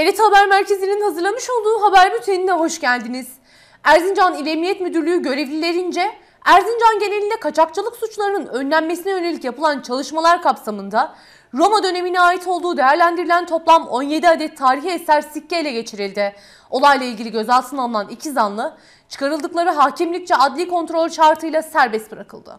Elit Haber Merkezi'nin hazırlamış olduğu haber bültenine hoş geldiniz. Erzincan İl Emniyet Müdürlüğü görevlilerince Erzincan genelinde kaçakçılık suçlarının önlenmesine yönelik yapılan çalışmalar kapsamında Roma dönemine ait olduğu değerlendirilen toplam 17 adet tarihi eser sikke ele geçirildi. Olayla ilgili gözaltına alınan 2 zanlı çıkarıldıkları hakimlikçe adli kontrol şartıyla serbest bırakıldı.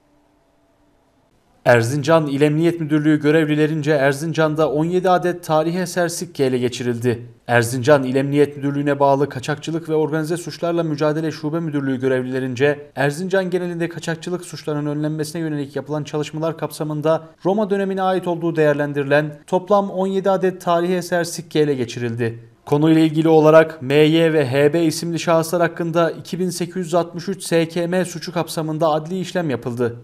Erzincan İl Emniyet Müdürlüğü görevlilerince Erzincan'da 17 adet tarihi eser sikke ele geçirildi. Erzincan İl Emniyet Müdürlüğü'ne bağlı Kaçakçılık ve Organize Suçlarla Mücadele Şube Müdürlüğü görevlilerince Erzincan genelinde kaçakçılık suçlarının önlenmesine yönelik yapılan çalışmalar kapsamında Roma dönemine ait olduğu değerlendirilen toplam 17 adet tarihi eser sikke ele geçirildi. Konuyla ilgili olarak MY ve HB isimli şahıslar hakkında 2863 SKM suçu kapsamında adli işlem yapıldı.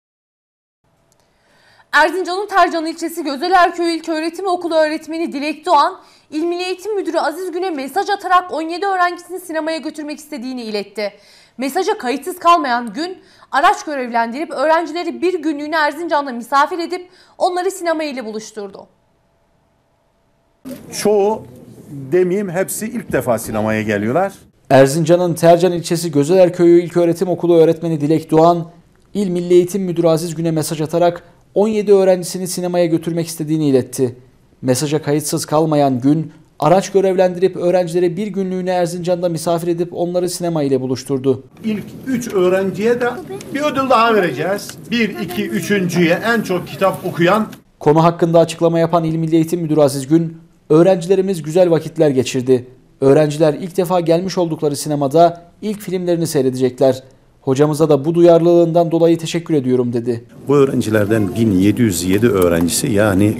Erzincan'ın Tercan ilçesi Gözeler Köyü İlköğretim Okulu öğretmeni Dilek Doğan, İl Milli Eğitim Müdürü Aziz Gün'e mesaj atarak 17 öğrencisini sinemaya götürmek istediğini iletti. Mesaja kayıtsız kalmayan Gün, araç görevlendirip öğrencileri bir günlüğüne Erzincan'da misafir edip onları sinema ile buluşturdu. Çoğu demeyeyim hepsi ilk defa sinemaya geliyorlar. Erzincan'ın Tercan ilçesi Gözeler Köyü İlköğretim Okulu öğretmeni Dilek Doğan, İl Milli Eğitim Müdürü Aziz Gün'e mesaj atarak 17 öğrencisini sinemaya götürmek istediğini iletti. Mesaja kayıtsız kalmayan Gün, araç görevlendirip öğrencileri bir günlüğüne Erzincan'da misafir edip onları sinema ile buluşturdu. İlk 3 öğrenciye de bir ödül daha vereceğiz. 1, 2, 3.'ye en çok kitap okuyan. Konu hakkında açıklama yapan İl Milli Eğitim Müdürü Aziz Gün, öğrencilerimiz güzel vakitler geçirdi. Öğrenciler ilk defa gelmiş oldukları sinemada ilk filmlerini seyredecekler. Hocamıza da bu duyarlılığından dolayı teşekkür ediyorum dedi. Bu öğrencilerden 1707 öğrencisi yani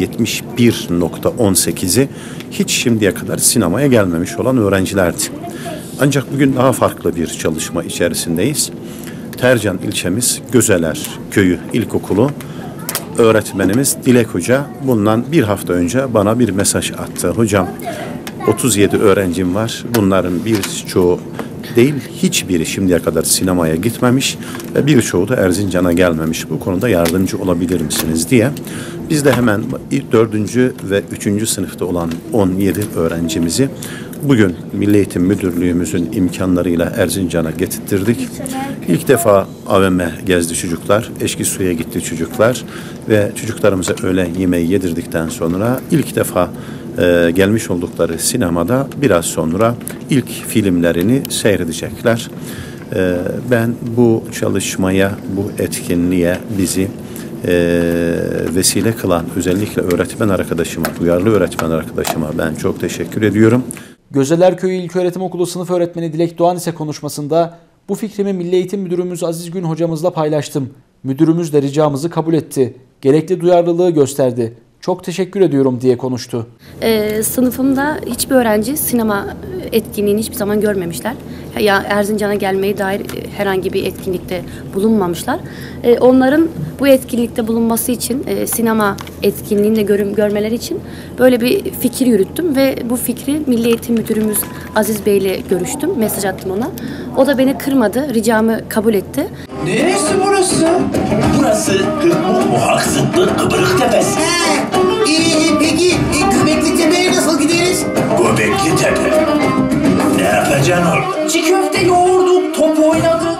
%71.18'i hiç şimdiye kadar sinemaya gelmemiş olan öğrencilerdi. Ancak bugün daha farklı bir çalışma içerisindeyiz. Tercan ilçemiz Gözeler Köyü İlkokulu öğretmenimiz Dilek Hoca bundan bir hafta önce bana bir mesaj attı. Hocam 37 öğrencim var. Bunların birçoğu değil hiçbiri şimdiye kadar sinemaya gitmemiş ve birçoğu da Erzincan'a gelmemiş. Bu konuda yardımcı olabilir misiniz diye. Biz de hemen 4. ve 3. sınıfta olan 17 öğrencimizi bugün Milli Eğitim Müdürlüğümüzün imkanlarıyla Erzincan'a getirttirdik. İlk defa AVM gezdi çocuklar, Eşkisu'ya gitti çocuklar ve çocuklarımıza öğlen yemeği yedirdikten sonra ilk defa gelmiş oldukları sinemada biraz sonra ilk filmlerini seyredecekler. Ben bu çalışmaya, bu etkinliğe bizi vesile kılan özellikle öğretmen arkadaşıma, duyarlı öğretmen arkadaşıma ben çok teşekkür ediyorum. Gözeler Köyü İlköğretim Okulu sınıf öğretmeni Dilek Doğan ise konuşmasında bu fikrimi Milli Eğitim Müdürümüz Aziz Gün hocamızla paylaştım. Müdürümüz de ricamızı kabul etti. Gerekli duyarlılığı gösterdi. Çok teşekkür ediyorum diye konuştu. Sınıfımda hiçbir öğrenci sinema etkinliğini hiçbir zaman görmemişler. Ya Erzincan'a gelmeye dair herhangi bir etkinlikte bulunmamışlar. Onların bu etkinlikte bulunması için sinema etkinliğini de görmeleri için böyle bir fikir yürüttüm ve bu fikri Milli Eğitim Müdürümüz Aziz Bey ile görüştüm. Mesaj attım ona. O da beni kırmadı, ricamı kabul etti. Neresi burası? Burası Hırkmuk Muhak Sıddık Kıbrık Tepesi. Peki Göbekli Tepe'ye nasıl gideriz? Göbekli Tepe. Ne yapacaksın orada? Çiğ köfte yoğurduk, top oynadık.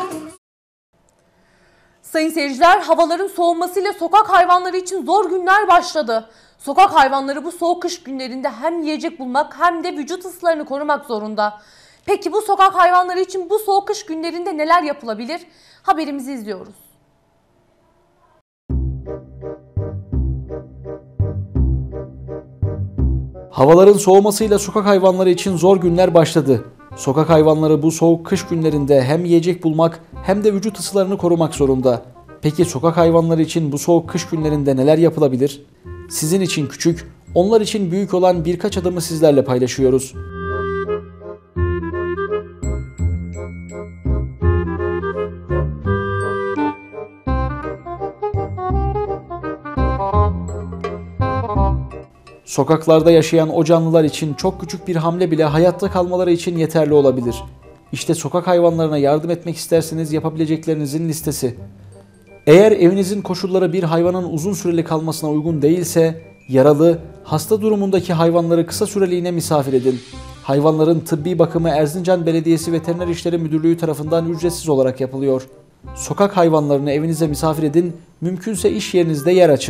Sayın seyirciler, havaların soğumasıyla sokak hayvanları için zor günler başladı. Sokak hayvanları bu soğuk kış günlerinde hem yiyecek bulmak hem de vücut ısılarını korumak zorunda. Peki bu sokak hayvanları için bu soğuk kış günlerinde neler yapılabilir? Haberimizi izliyoruz. Havaların soğumasıyla sokak hayvanları için zor günler başladı. Sokak hayvanları bu soğuk kış günlerinde hem yiyecek bulmak hem de vücut ısılarını korumak zorunda. Peki sokak hayvanları için bu soğuk kış günlerinde neler yapılabilir? Sizin için küçük, onlar için büyük olan birkaç adımı sizlerle paylaşıyoruz. Sokaklarda yaşayan o canlılar için çok küçük bir hamle bile hayatta kalmaları için yeterli olabilir. İşte sokak hayvanlarına yardım etmek isterseniz yapabileceklerinizin listesi. Eğer evinizin koşulları bir hayvanın uzun süreli kalmasına uygun değilse, yaralı, Hasta durumundaki hayvanları kısa süreliğine misafir edin. Hayvanların tıbbi bakımı Erzincan Belediyesi Veteriner İşleri Müdürlüğü tarafından ücretsiz olarak yapılıyor. Sokak hayvanlarını evinize misafir edin, mümkünse iş yerinizde yer açın.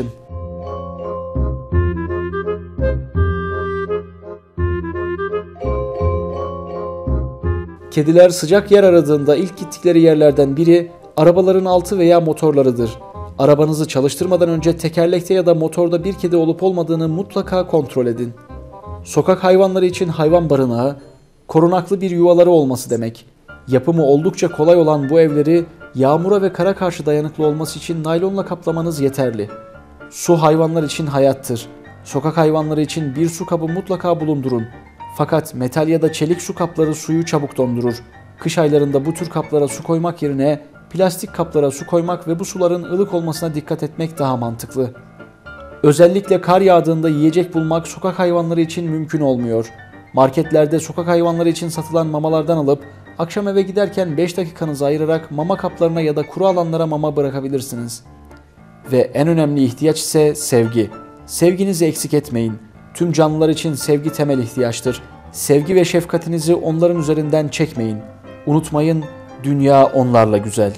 Kediler sıcak yer aradığında ilk gittikleri yerlerden biri arabaların altı veya motorlarıdır. Arabanızı çalıştırmadan önce tekerlekte ya da motorda bir kedi olup olmadığını mutlaka kontrol edin. Sokak hayvanları için hayvan barınağı, korunaklı bir yuvaları olması demek. Yapımı oldukça kolay olan bu evleri yağmura ve kara karşı dayanıklı olması için naylonla kaplamanız yeterli. Su hayvanlar için hayattır. Sokak hayvanları için bir su kabı mutlaka bulundurun. Fakat metal ya da çelik su kapları suyu çabuk dondurur. Kış aylarında bu tür kaplara su koymak yerine plastik kaplara su koymak ve bu suların ılık olmasına dikkat etmek daha mantıklı. Özellikle kar yağdığında yiyecek bulmak sokak hayvanları için mümkün olmuyor. Marketlerde sokak hayvanları için satılan mamalardan alıp akşam eve giderken 5 dakikanızı ayırarak mama kaplarına ya da kuru alanlara mama bırakabilirsiniz. Ve en önemli ihtiyaç ise sevgi. Sevginizi eksik etmeyin. Tüm canlılar için sevgi temel ihtiyaçtır. Sevgi ve şefkatinizi onların üzerinden çekmeyin. Unutmayın, dünya onlarla güzel.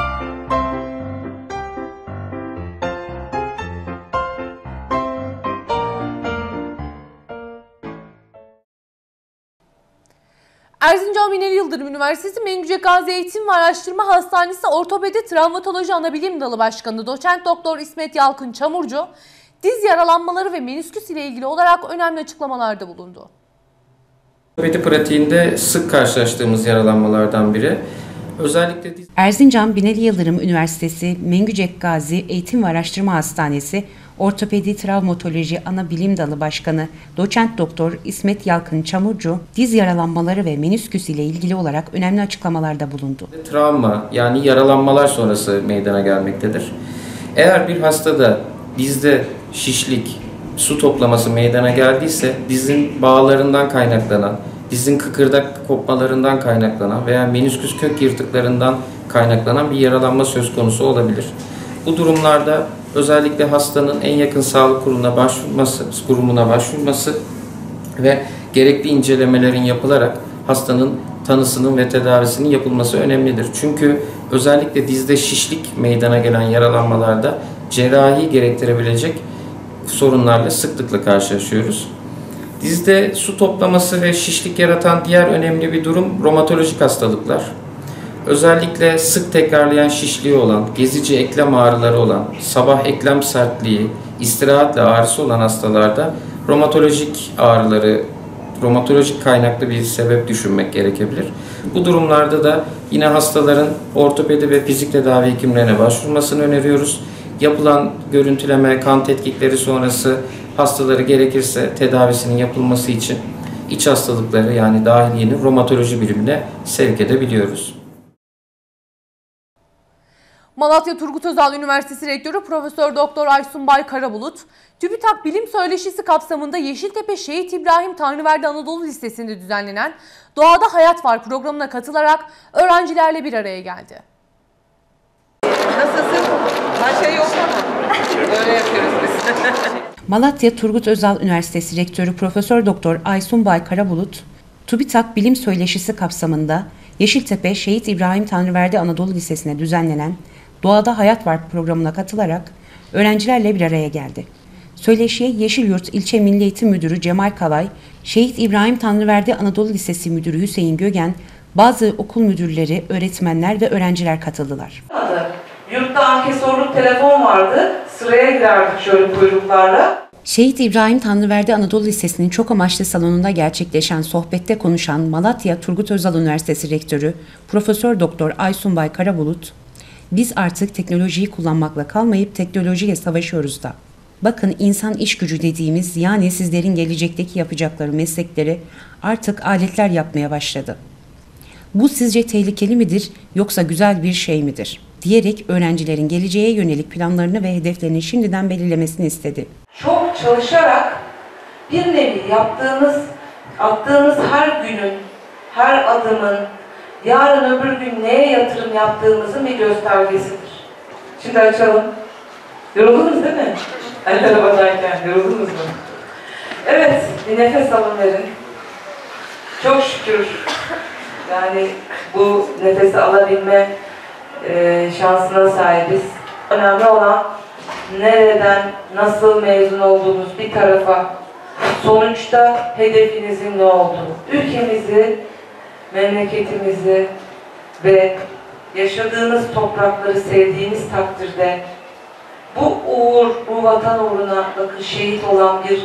Erzincan Binali Yıldırım Üniversitesi Mengücek Gazi Eğitim ve Araştırma Hastanesi Ortopedi Travmatoloji Anabilim Dalı Başkanı Doçent Doktor İsmet Yalkın Çamurcu, diz yaralanmaları ve menisküs ile ilgili olarak önemli açıklamalarda bulundu. Ortopedi pratiğinde sık karşılaştığımız yaralanmalardan biri. Özellikle Erzincan Binali Yıldırım Üniversitesi Mengücek Gazi Eğitim ve Araştırma Hastanesi Ortopedi Travmatoloji Anabilim Dalı Başkanı Doçent Doktor İsmet Yalkın Çamurcu, diz yaralanmaları ve menisküs ile ilgili olarak önemli açıklamalarda bulundu. Travma yani yaralanmalar sonrası meydana gelmektedir. Eğer bir hastada dizde şişlik, su toplaması meydana geldiyse dizin bağlarından kaynaklanan, dizin kıkırdak kopmalarından kaynaklanan veya menisküs kök yırtıklarından kaynaklanan bir yaralanma söz konusu olabilir. Bu durumlarda özellikle hastanın en yakın sağlık kurumuna başvurması ve gerekli incelemelerin yapılarak hastanın tanısının ve tedavisinin yapılması önemlidir. Çünkü özellikle dizde şişlik meydana gelen yaralanmalarda cerrahi gerektirebilecek sorunlarla sıklıkla karşılaşıyoruz. Dizde su toplaması ve şişlik yaratan diğer önemli bir durum romatolojik hastalıklar. Özellikle sık tekrarlayan şişliği olan, gezici eklem ağrıları olan, sabah eklem sertliği, istirahatle ağrısı olan hastalarda romatolojik ağrıları, romatolojik kaynaklı bir sebep düşünmek gerekebilir. Bu durumlarda da yine hastaların ortopedi ve fizik tedavi hekimlerine başvurmasını öneriyoruz. Yapılan görüntüleme, kan tetkikleri sonrası hastaları gerekirse tedavisinin yapılması için iç hastalıkları yani dahiliyenin romatoloji birimine sevk edebiliyoruz. Malatya Turgut Özal Üniversitesi Rektörü Profesör Doktor Aysunbay Karabulut, TÜBİTAK Bilim Söyleşisi kapsamında Yeşiltepe Şehit İbrahim Tanrıverdi Anadolu Lisesi'nde düzenlenen Doğada Hayat Var programına katılarak öğrencilerle bir araya geldi. Nasılsın? Her şey yok ama. Böyle yapıyoruz biz. Malatya Turgut Özal Üniversitesi Rektörü Profesör Doktor Aysunbay Karabulut, TÜBİTAK Bilim Söyleşisi kapsamında Yeşiltepe Şehit İbrahim Tanrıverdi Anadolu Lisesi'ne düzenlenen Doğada Hayat Var programına katılarak öğrencilerle bir araya geldi. Söyleşiye Yeşilyurt İlçe Milli Eğitim Müdürü Cemal Kalay, Şehit İbrahim Tanrıverdi Anadolu Lisesi Müdürü Hüseyin Gögen, bazı okul müdürleri, öğretmenler ve öğrenciler katıldılar. Yurtta ankesörlük telefon vardı. Sıraya girerdik şöyle kuyruklarla. Şehit İbrahim Tanrıverdi Anadolu Lisesi'nin çok amaçlı salonunda gerçekleşen sohbette konuşan Malatya Turgut Özal Üniversitesi Rektörü Profesör Doktor Aysunbay Karabulut, "Biz artık teknolojiyi kullanmakla kalmayıp teknolojiyle savaşıyoruz da. Bakın insan iş gücü dediğimiz yani sizlerin gelecekteki yapacakları meslekleri artık aletler yapmaya başladı. Bu sizce tehlikeli midir yoksa güzel bir şey midir?" diyerek öğrencilerin geleceğe yönelik planlarını ve hedeflerini şimdiden belirlemesini istedi. Çok çalışarak bir nevi attığınız her günün, her adımın, yarın öbür gün neye yatırım yaptığımızın bir göstergesidir. Şimdi açalım. Yoruldunuz değil mi? Her arabadayken yoruldunuz mu? Evet, bir nefes alın verin. Çok şükür yani bu nefesi alabilme şansına sahibiz. Önemli olan nereden, nasıl mezun olduğunuz bir tarafa, sonuçta hedefinizin ne olduğu. Ülkemizi, memleketimizi ve yaşadığınız toprakları sevdiğiniz takdirde bu vatan uğruna bakın şehit olan bir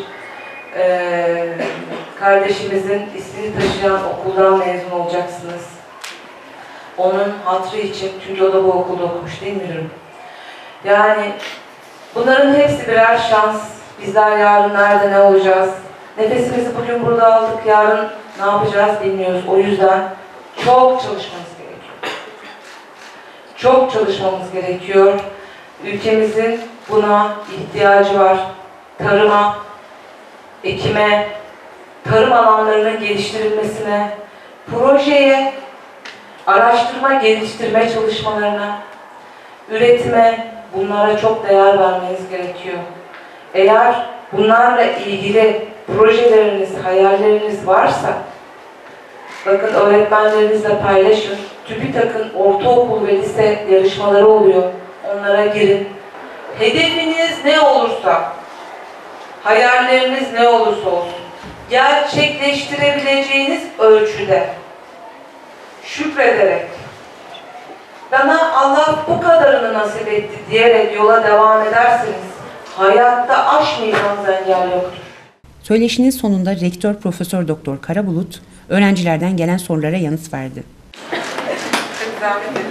kardeşimizin ismini taşıyan okuldan mezun olacaksınız. Onun hatırı için, çünkü o da bu okulda okumuş değil mi müdürüm? Yani bunların hepsi birer şans. Bizler yarın nerede ne olacağız? Nefesimizi bugün burada aldık, yarın ne yapacağız bilmiyoruz. O yüzden çok çalışmamız gerekiyor. Çok çalışmamız gerekiyor. Ülkemizin buna ihtiyacı var. Tarıma, ekime, tarım alanlarının geliştirilmesine, projeye, araştırma, geliştirme çalışmalarına, üretime, bunlara çok değer vermeniz gerekiyor. Eğer bunlarla ilgili projeleriniz, hayalleriniz varsa, bakın öğretmenlerinizle paylaşın. TÜBİTAK'ın ortaokul ve lise yarışmaları oluyor. Onlara girin. Hedefiniz ne olursa, hayalleriniz ne olursa olsun, gerçekleştirebileceğiniz ölçüde, şükrederek, bana Allah bu kadarını nasip etti diyerek yola devam ederseniz, hayatta aşmayacağınız engel yoktur. Söyleşinin sonunda Rektör Profesör Doktor Karabulut, öğrencilerden gelen sorulara yanıt verdi. Çok zahmet edin.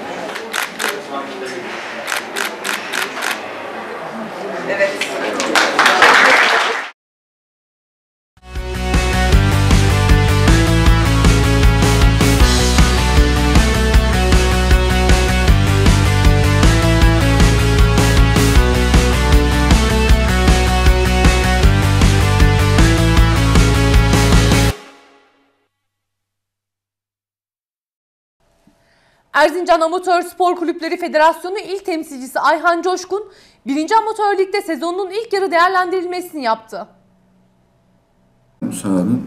Evet. Erzincan Amatör Spor Kulüpleri Federasyonu İl Temsilcisi Ayhan Coşkun, 1. Amatör Lig'de sezonun ilk yarı değerlendirilmesini yaptı. Sağ olun.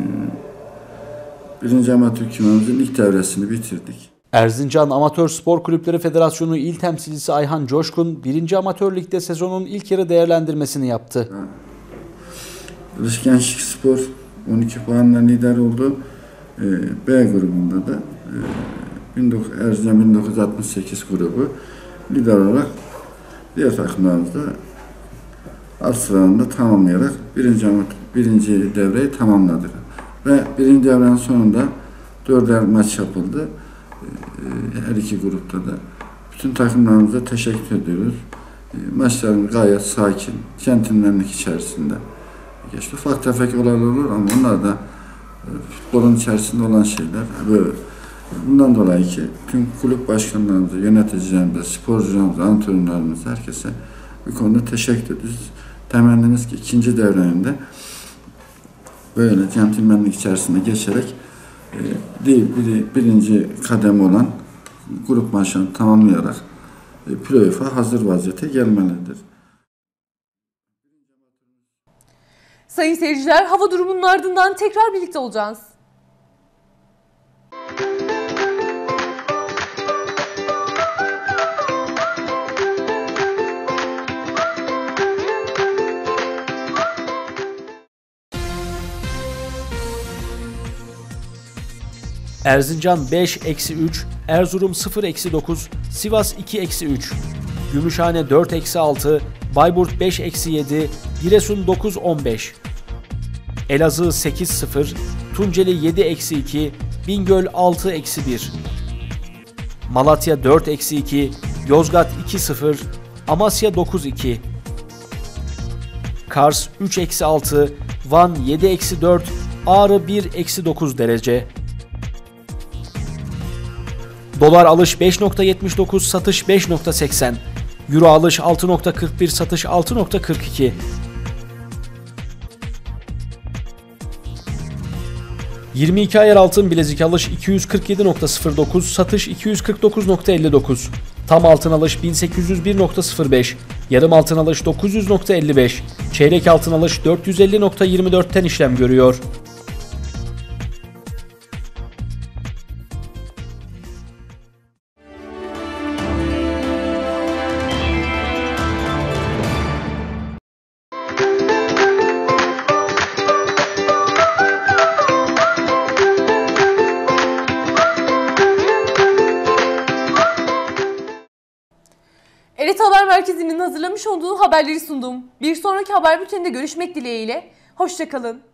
1. Amatör kümemizin ilk devresini bitirdik. Erzincan Amatör Spor Kulüpleri Federasyonu İl Temsilcisi Ayhan Coşkun, 1. Amatör Lig'de sezonun ilk yarı değerlendirmesini yaptı. Ilıç Gençlik Spor 12 puanla lider oldu. B grubunda da Erzincan 1968 grubu lider olarak diğer takımlarımızda alt sıralarında tamamlayarak birinci devreyi tamamladık. Ve birinci devrenin sonunda 4'er maç yapıldı. Her iki grupta da. Bütün takımlarımıza teşekkür ediyoruz. Maçlarımız gayet sakin, centilmenlik içerisinde geçti. Ufak tefek olaylar olur ama onlar da futbolun içerisinde olan şeyler. Böyle. Bundan dolayı ki tüm kulüp başkanlarımıza, yöneticilerimize, sporcularımıza, antrenörlerimize, herkese bu konuda teşekkür ediyoruz. Temennimiz ki ikinci devreinde böyle centilmenlik içerisinde geçerek birinci kademe olan grup maçlarını tamamlayarak playoff'a hazır vaziyete gelmelidir. Sayın seyirciler, hava durumunun ardından tekrar birlikte olacağız. Erzincan 5-3, Erzurum 0-9, Sivas 2-3, Gümüşhane 4-6, Bayburt 5-7, Giresun 9-15, Elazığ 8-0, Tunceli 7-2, Bingöl 6-1, Malatya 4-2, Yozgat 2-0, Amasya 9-2, Kars 3-6, Van 7-4, Ağrı 1-9 derece. Dolar alış 5.79, satış 5.80. Euro alış 6.41, satış 6.42. ...22 ayar altın bilezik alış 247.09, satış 249.59. Tam altın alış 1801.05, Yarım altın alış 900.55, çeyrek altın alış 450.24'ten işlem görüyor. Elit Haber Merkezi'nin hazırlamış olduğu haberleri sundum. Bir sonraki haber bülteninde görüşmek dileğiyle. Hoşça kalın.